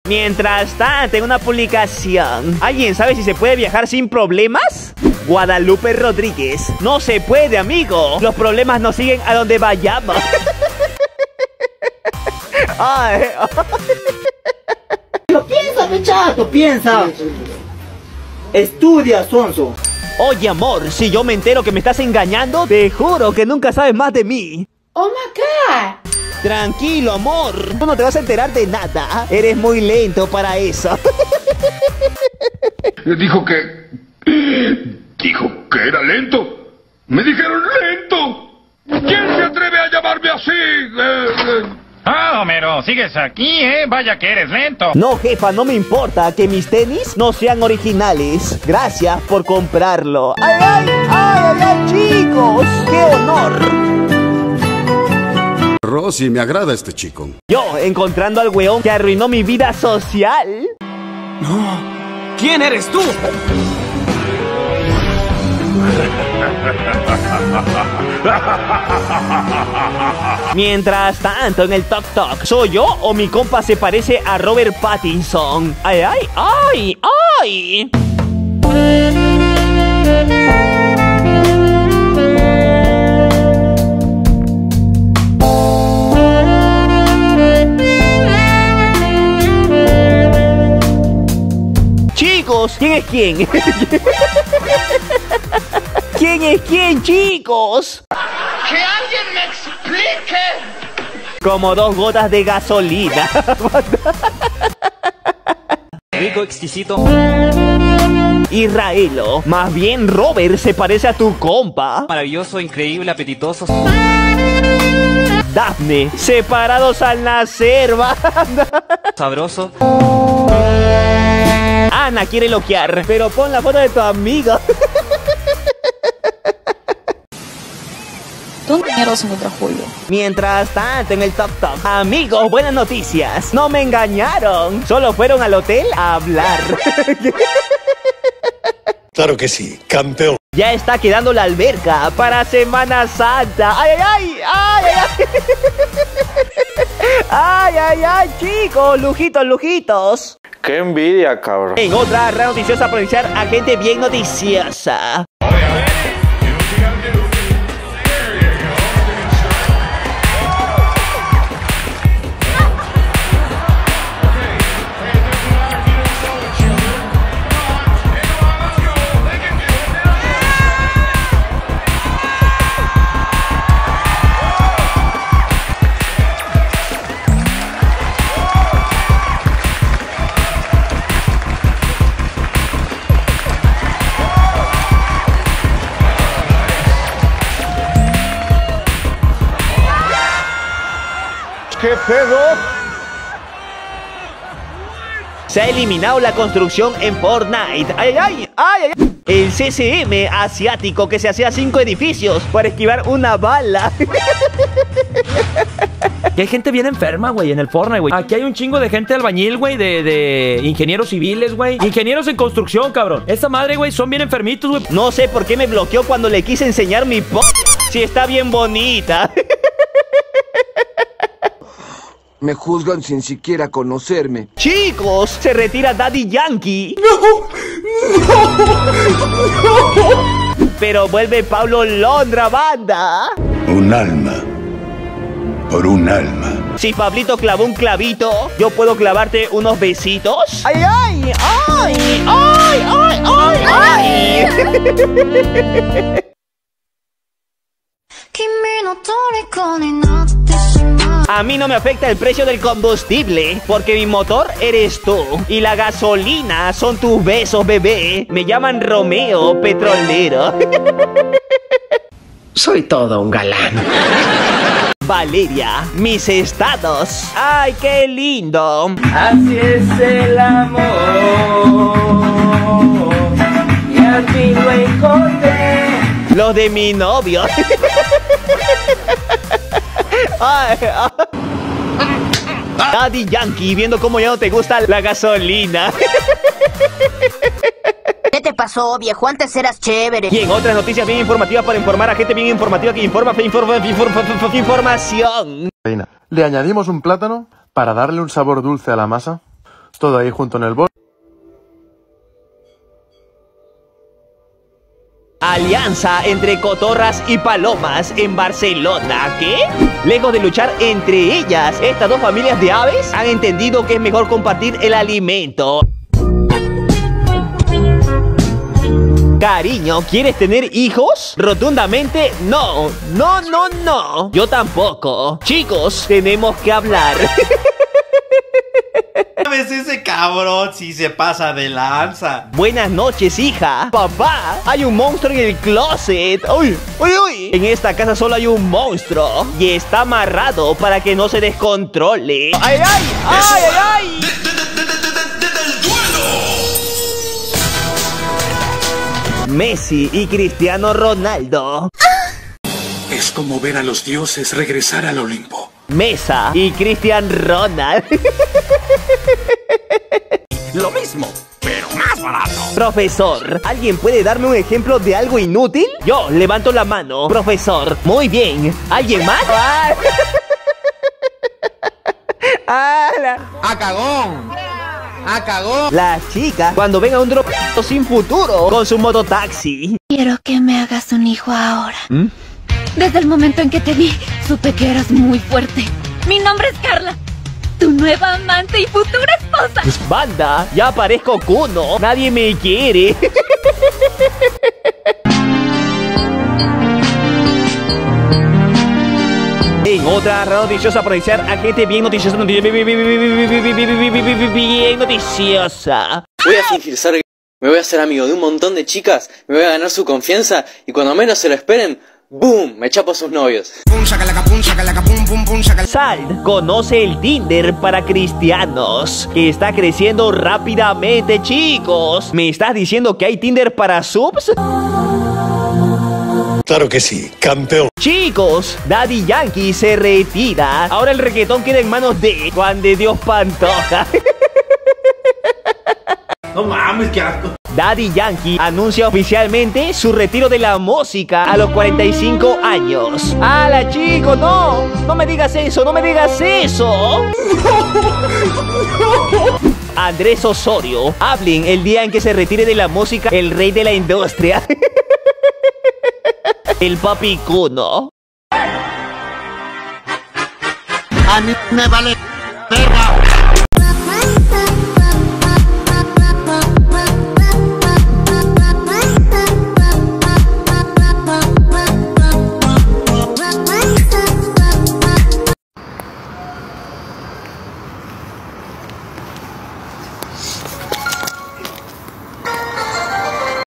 Mientras tanto, en una publicación, ¿alguien sabe si se puede viajar sin problemas? Guadalupe Rodríguez. No se puede, amigo. Los problemas nos siguen a donde vayamos. Ay, ay. Piensa, pechato, piensa. Estudia, sonso. Oye, amor, si yo me entero que me estás engañando, te juro que nunca sabes más de mí. Oh my God. Tranquilo, amor. Tú no te vas a enterar de nada. Eres muy lento para eso. Dijo que era lento. Me dijeron lento. ¿Quién se atreve a llamarme así? Ah, Homero, sigues aquí, ¿eh? Vaya que eres lento. No, jefa, no me importa que mis tenis no sean originales. Gracias por comprarlo. ¡Ay, ay, ay, ay, ay, chicos! ¡Qué honor! Rosy, me agrada este chico. Yo, encontrando al weón que arruinó mi vida social. No. ¿Quién eres tú? Mientras tanto, en el Tok Tok, ¿soy yo o mi compa se parece a Robert Pattinson? ¡Ay, ay, ay, ay! Chicos, ¿quién es quién? ¿Quién es quién, chicos? ¡Que alguien me explique! Como 2 gotas de gasolina. Rico, exquisito. Israelo, más bien Robert se parece a tu compa. Maravilloso, increíble, apetitoso. Dafne, separados al nacer, banda. Sabroso. Ana quiere loquear, pero pon la foto de tu amigo. ¿Dónde mierda se encuentra Julio? Mientras tanto, en el Tok Tok, amigos, buenas noticias. No me engañaron, solo fueron al hotel a hablar. Claro que sí, campeón. Ya está quedando la alberca para Semana Santa. ¡Ay, ay, ay! ¡Ay, ay, ay! ¡Ay, ay, ay, chicos! ¡Lujitos, lujitos! ¡Qué envidia, cabrón! En otra red noticiosa, pronunciar a gente bien noticiosa. ¿Qué pedo? Se ha eliminado la construcción en Fortnite. ¡Ay, ay, ay, ay! El CCM asiático que se hacía 5 edificios para esquivar una bala. Que hay gente bien enferma, güey, en el Fortnite, güey. Aquí hay un chingo de gente albañil, güey, de ingenieros civiles, güey. Ingenieros en construcción, cabrón. Esta madre, güey, son bien enfermitos, güey. No sé por qué me bloqueó cuando le quise enseñar mi si está bien bonita. Me juzgan sin siquiera conocerme. Chicos, se retira Daddy Yankee. Pero vuelve Pablo Londra, banda. Un alma por un alma. Si Pablito clavó un clavito, ¿yo puedo clavarte unos besitos? ¡Ay, ay, ay, ay, ay, ay, ay! A mí no me afecta el precio del combustible, porque mi motor eres tú y la gasolina son tus besos, bebé. Me llaman Romeo Petrolero. Soy todo un galán. Valeria, mis estados. ¡Ay, qué lindo! Así es el amor. Y al fin lo encontré. Los de mi novio. Ay, ay. Daddy Yankee, viendo cómo ya no te gusta la gasolina. ¿Qué te pasó, viejo? Antes eras chévere. Y en otras noticias bien informativas para informar a gente bien informativa que informa, información. ¿Le añadimos un plátano para darle un sabor dulce a la masa? Todo ahí junto en el bol. Alianza entre cotorras y palomas en Barcelona. ¿Qué? Lejos de luchar entre ellas, estas dos familias de aves han entendido que es mejor compartir el alimento. Cariño, ¿quieres tener hijos? Rotundamente no. No, no, no. Yo tampoco. Chicos, tenemos que hablar. ¿Sabes ese cabrón si se pasa de lanza? Buenas noches, hija. Papá, hay un monstruo en el closet. ¡Uy! ¡Uy, uy! En esta casa solo hay un monstruo y está amarrado para que no se descontrole. ¡Ay, ay! ¡Ay, ay, ay! Messi y Cristiano Ronaldo. Es como ver a los dioses regresar al Olimpo. Mesa y Cristian Ronald. Lo mismo, pero más barato. Profesor, ¿alguien puede darme un ejemplo de algo inútil? Yo levanto la mano. Profesor, muy bien. ¿Alguien más? ¡A cagón! ¡A cagón! La chica, cuando venga un drop sin futuro con su mototaxi. Quiero que me hagas un hijo ahora. Desde el momento en que te vi, supe que eras muy fuerte. Mi nombre es Carla, tu nueva amante y futura esposa. Banda, ya parezco Kuno. Nadie me quiere. En otra noticiosa por iniciar a gente bien noticiosa, bien noticiosa. Voy a fingir ser gay, me voy a hacer amigo de un montón de chicas, me voy a ganar su confianza y cuando menos se lo esperen, ¡boom! Me chapo a sus novios. Salt conoce el Tinder para cristianos, que está creciendo rápidamente, chicos. ¿Me estás diciendo que hay Tinder para subs? Claro que sí, campeón. Chicos, Daddy Yankee se retira. Ahora el reggaetón queda en manos de Juan de Dios Pantoja. No mames, qué asco. Daddy Yankee anuncia oficialmente su retiro de la música a los 45 años. ¡Hala, chico! ¡No! ¡No me digas eso! ¡No me digas eso! Andrés Osorio, hablen el día en que se retire de la música el rey de la industria. El papi Kuno. A mí me vale verga.